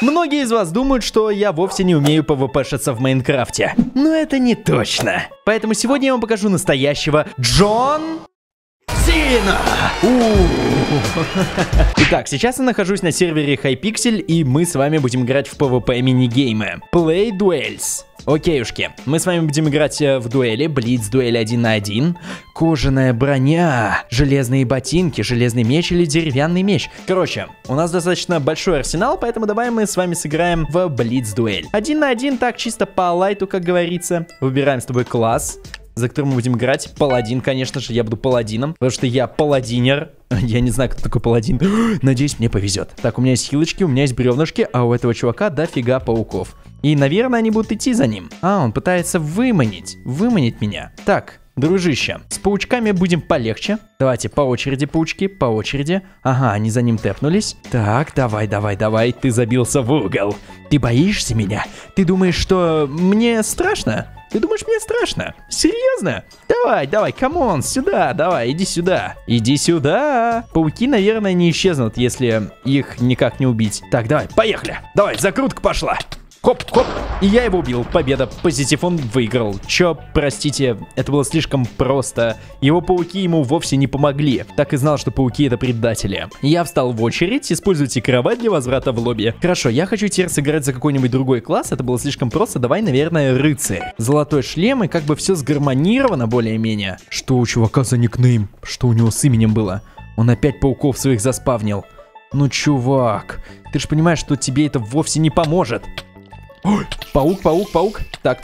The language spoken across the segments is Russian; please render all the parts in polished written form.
Многие из вас думают, что я вовсе не умею PvP-шиться в Майнкрафте. Но это не точно. Поэтому сегодня я вам покажу настоящего Джон Сина. Итак, сейчас я нахожусь на сервере Hypixel, и мы с вами будем играть в PvP мини-геймы. Play Duels. Окейушки, мы с вами будем играть в дуэли, блиц-дуэль 1 на 1, кожаная броня, железные ботинки, железный меч или деревянный меч. Короче, у нас достаточно большой арсенал, поэтому давай мы с вами сыграем в блиц-дуэль. 1 на 1, так, чисто по лайту, как говорится. Выбираем с тобой класс, за которым мы будем играть. Паладин, конечно же, я буду паладином, потому что я паладинер. Я не знаю, кто такой паладин. Надеюсь, мне повезет. Так, у меня есть хилочки, у меня есть бревнышки, а у этого чувака дофига пауков. И, наверное, они будут идти за ним. А, он пытается выманить меня. Так, дружище, с паучками будем полегче. Давайте по очереди, паучки, по очереди. Ага, они за ним тэпнулись. Так, давай, ты забился в угол. Ты боишься меня? Ты думаешь, что мне страшно? Ты думаешь, мне страшно? Серьезно? Давай, камон, сюда, давай, иди сюда. Иди сюда. Пауки, наверное, не исчезнут, если их никак не убить. Так, давай, поехали. Давай, закрутка пошла. Хоп. И я его убил. Победа. Позитив, он выиграл. Чё, простите, это было слишком просто. Его пауки ему вовсе не помогли. Так и знал, что пауки это предатели. Я встал в очередь. Используйте кровать для возврата в лобби. Хорошо, я хочу теперь сыграть за какой-нибудь другой класс. Это было слишком просто. Давай, наверное, рыцарь. Золотой шлем, и как бы все сгармонировано более-менее. Что у чувака за никнейм? Что у него с именем было? Он опять пауков своих заспавнил. Ну, чувак, ты же понимаешь, что тебе это вовсе не поможет. Ой, паук. Так,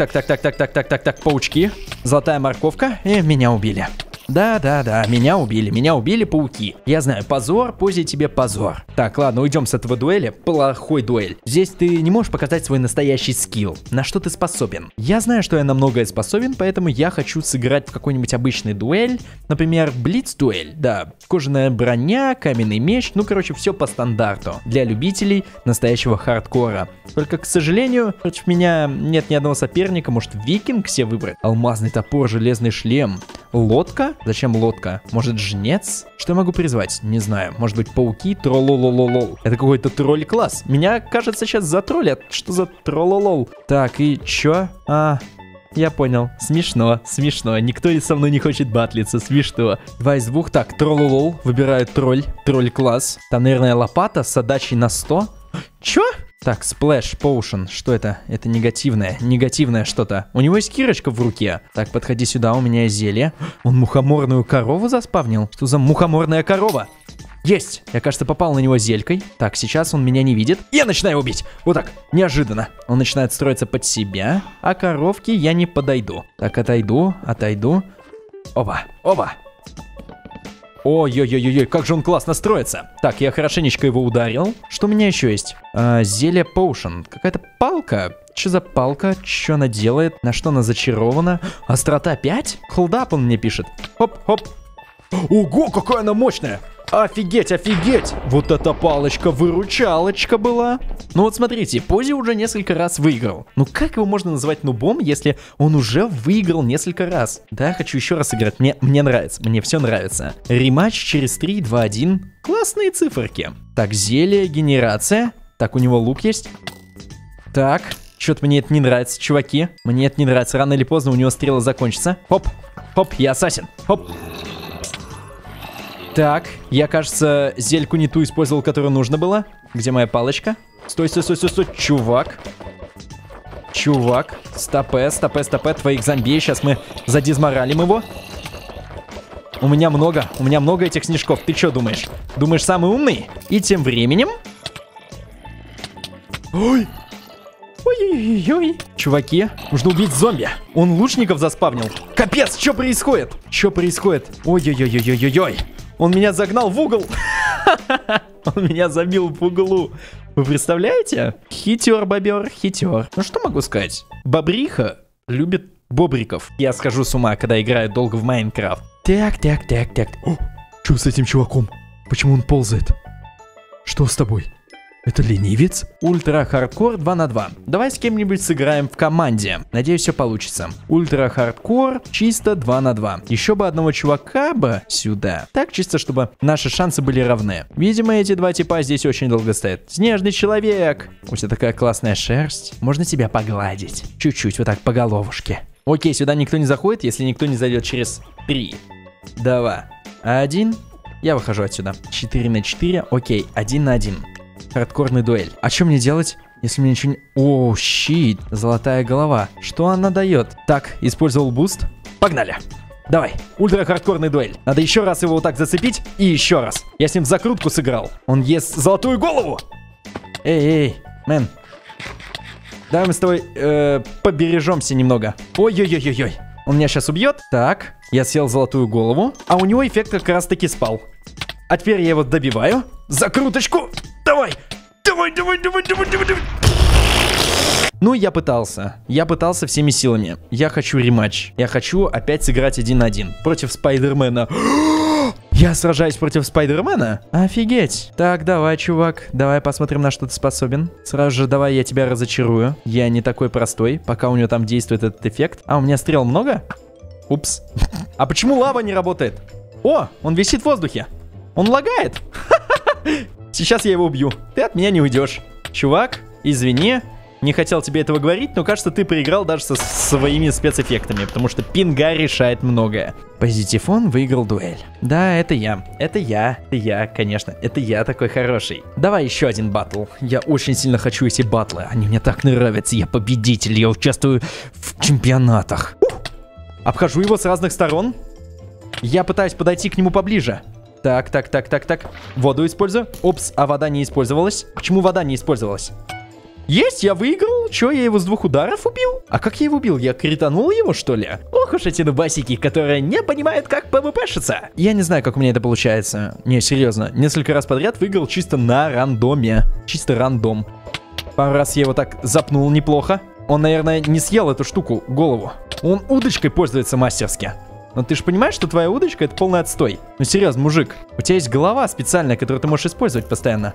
паучки. Золотая морковка. И меня убили. Да, меня убили пауки. Я знаю, позор, позе тебе позор. Так, ладно, уйдем с этого дуэли. Плохой дуэль. Здесь ты не можешь показать свой настоящий скилл. На что ты способен? Я знаю, что я на многое способен, поэтому я хочу сыграть в какой-нибудь обычный дуэль. Например, блиц-дуэль. Да, кожаная броня, каменный меч. Ну, короче, все по стандарту. Для любителей настоящего хардкора. Только, к сожалению, против меня нет ни одного соперника. Может, викинг все выбрать? Алмазный топор, железный шлем. Лодка? Зачем лодка? Может, жнец? Что я могу призвать? Не знаю. Может быть, пауки? Троллолололол. Это какой-то тролль-класс. Меня, кажется, сейчас затроллят. Что за троллолол? Так, и чё? Я понял. Смешно. Никто со мной не хочет батлиться. Смешно. 2 из 2. Так, троллолол. Выбираю тролль-класс. Там, наверное, лопата с отдачей на 100. Чё? Так, Splash Potion. Что это? Это негативное что-то. У него есть кирочка в руке. Так, подходи сюда, у меня есть зелье. Он мухоморную корову заспавнил? Что за мухоморная корова? Есть! Я, кажется, попал на него зелькой. Так, сейчас он меня не видит. Я начинаю его бить. Вот так, неожиданно. Он начинает строиться под себя, а коровке я не подойду. Так, отойду. Оба. Ой-ой-ой-ой, как же он классно строится. Так, я хорошенечко его ударил. Что у меня еще есть? Зелье Potion. Какая-то палка. Что за палка? Что она делает? На что она зачарована? Острота 5? Холдап он мне пишет. Хоп. Ого, какая она мощная! Офигеть! Вот эта палочка-выручалочка была. Ну вот смотрите, Пози уже несколько раз выиграл. Ну как его можно называть нубом, если он уже выиграл несколько раз? Да, хочу еще раз играть. Мне нравится, мне все нравится. Рематч через 3, 2, 1. Классные циферки. Так, зелье, генерация. Так, у него лук есть. Так, что-то мне это не нравится, чуваки. Мне это не нравится. Рано или поздно у него стрела закончится. Хоп, я ассасин. Хоп. Так, я, кажется, зельку не ту использовал, которую нужно было. Где моя палочка? Стой. Чувак. Стопе. Твоих зомби. Сейчас мы задизморалим его. У меня много этих снежков. Ты что думаешь? Думаешь, самый умный? И тем временем... Ой-ой-ой. Чуваки, нужно убить зомби. Он лучников заспавнил. Капец, что происходит? Ой-ой-ой-ой-ой-ой. Он меня загнал в угол. Он меня забил в углу. Вы представляете? Хитер, бобер, хитер. Ну что могу сказать? Бобриха любит бобриков. Я схожу с ума, когда играю долго в Майнкрафт. Так. О, что с этим чуваком? Почему он ползает? Что с тобой? Это ленивец? Ультра хардкор 2 на 2. Давай с кем-нибудь сыграем в команде. Надеюсь, все получится. Ультра хардкор чисто 2 на 2. Еще бы одного чувака бы сюда. Так, чисто, чтобы наши шансы были равны. Видимо, эти два типа здесь очень долго стоят. Снежный человек. У тебя такая классная шерсть. Можно тебя погладить. Чуть-чуть, вот так, по головушке. Окей, сюда никто не заходит, если никто не зайдет через 3, 2, 1. Я выхожу отсюда. 4 на 4. Окей, 1 на 1. Хардкорный дуэль. А что мне делать, если мне ничего не... О, щит. Золотая голова. Что она дает? Так, использовал буст. Погнали. Давай. Ультра-хардкорный дуэль. Надо еще раз его вот так зацепить. И еще раз. Я с ним в закрутку сыграл. Он ест золотую голову. Эй, мэн. Давай мы с тобой побережемся немного. Ой-ой-ой-ой-ой. Он меня сейчас убьет. Так, я съел золотую голову. А у него эффект как раз таки спал. А теперь я его добиваю. Закруточку. Давай. Давай. Ну, я пытался. Я пытался всеми силами. Я хочу рематч. Я хочу опять сыграть 1 на 1 против Спайдермена. Я сражаюсь против Спайдермена? Офигеть. Так, давай, чувак. Давай посмотрим, на что ты способен. Сразу же давай я тебя разочарую. Я не такой простой, пока у него там действует этот эффект. А, у меня стрел много? Упс. А почему лава не работает? О, он висит в воздухе. Он лагает. Сейчас я его убью. Ты от меня не уйдешь. Чувак, извини. Не хотел тебе этого говорить, но кажется, ты проиграл даже со своими спецэффектами, потому что пинга решает многое. Позитифон выиграл дуэль. Да, это я. Это я, конечно. Это я такой хороший. Давай еще один баттл. Я очень сильно хочу эти баттлы. Они мне так нравятся. Я победитель. Я участвую в чемпионатах. Обхожу его с разных сторон. Я пытаюсь подойти к нему поближе. Так. Воду использую. Опс, а вода не использовалась. Почему вода не использовалась? Есть, я выиграл. Че, я его с 2 ударов убил? А как я его убил? Я кританул его, что ли? Ох уж эти нубасики, которые не понимают, как ПВПшиться. Я не знаю, как у меня это получается. Не, серьезно. Несколько раз подряд выиграл чисто на рандоме. Чисто рандом. Пару раз я его так запнул неплохо. Он, наверное, не съел эту штуку, голову. Он удочкой пользуется мастерски. Но ты же понимаешь, что твоя удочка — это полный отстой. Ну серьезно, мужик. У тебя есть голова специальная, которую ты можешь использовать постоянно.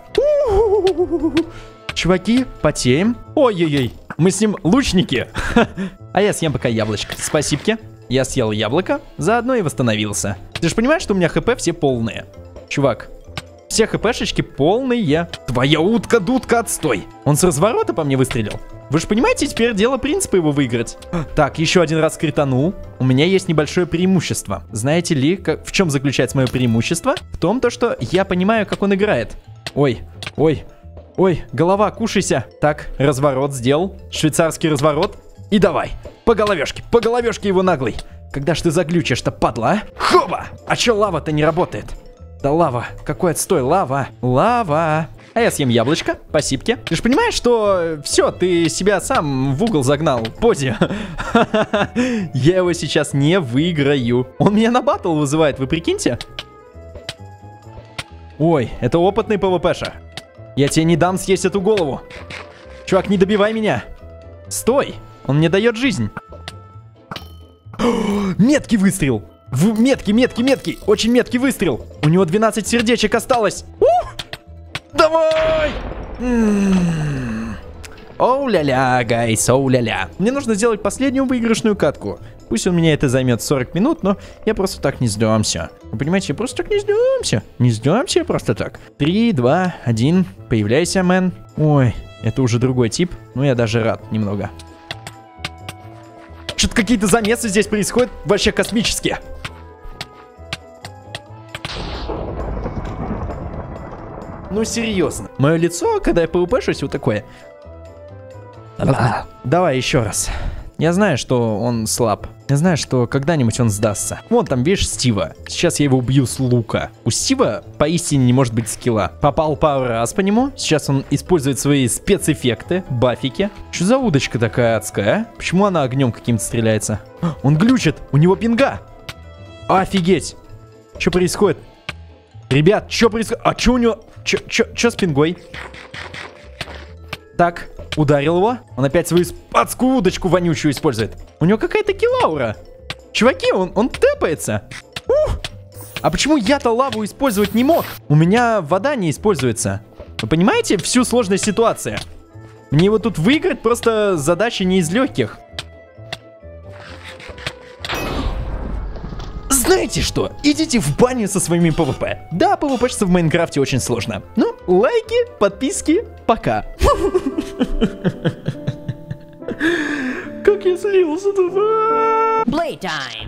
Чуваки, потеем. Ой-ой-ой, мы с ним лучники. А я съем пока яблочко. Спасибо. Я съел яблоко, заодно и восстановился. Ты же понимаешь, что у меня хп все полные. Чувак, все хпшечки полные. Твоя утка-дудка, отстой. Он с разворота по мне выстрелил. Вы же понимаете, теперь дело принципа его выиграть. Так, еще один раз кританул. У меня есть небольшое преимущество. Знаете ли, в чем заключается мое преимущество? В том, что я понимаю, как он играет. Ой, голова, кушайся. Так, разворот сделал. Швейцарский разворот. И давай. По головешке его наглый. Когда ж ты заглючишь-то, падла, а? Хоба! А чё лава-то не работает? Да лава, какой отстой, лава. А я съем яблочко, спасибо. Ты же понимаешь, что все, ты себя сам в угол загнал. Пози. Я его сейчас не выиграю. Он меня на баттл вызывает, вы прикиньте? Ой, это опытный ПВПша. Я тебе не дам съесть эту голову. Чувак, не добивай меня. Стой, он мне дает жизнь. Меткий выстрел. Меткий. Очень меткий выстрел. У него 12 сердечек осталось. Давай! Оу-ля-ля, гайс, оу-ля-ля. Мне нужно сделать последнюю выигрышную катку. Пусть у меня это займет 40 минут, но я просто так не сдамся. Вы понимаете, я просто так не сдамся. Не сдамся просто так. 3, 2, 1. Появляйся, мэн. Ой, это уже другой тип. Ну, я даже рад немного. Что-то какие-то замесы здесь происходят вообще космические. Ну, серьезно. Мое лицо, когда я ПВПшусь, вот такое. Давай еще раз. Я знаю, что он слаб. Я знаю, что когда-нибудь он сдастся. Вон там, видишь, Стива. Сейчас я его убью с лука. У Стива поистине не может быть скилла. Попал пару раз по нему. Сейчас он использует свои спецэффекты, бафики. Что за удочка такая адская, а? Почему она огнем каким-то стреляется? Он глючит. У него пинга. Офигеть. Что происходит? Ребят, что происходит? А что у него... Что с пингой? Так, ударил его. Он опять свою адскую удочку вонючую использует. У него какая-то киллаура. Чуваки, он тэпается. А почему я-то лаву использовать не мог? У меня вода не используется. Вы понимаете всю сложность ситуации? Мне его тут выиграть просто задача не из легких. Знаете что? Идите в баню со своими ПВП. Да, ПВПшиться в Майнкрафте очень сложно. Ну, лайки, подписки, пока. Как я слился тут. Playtime.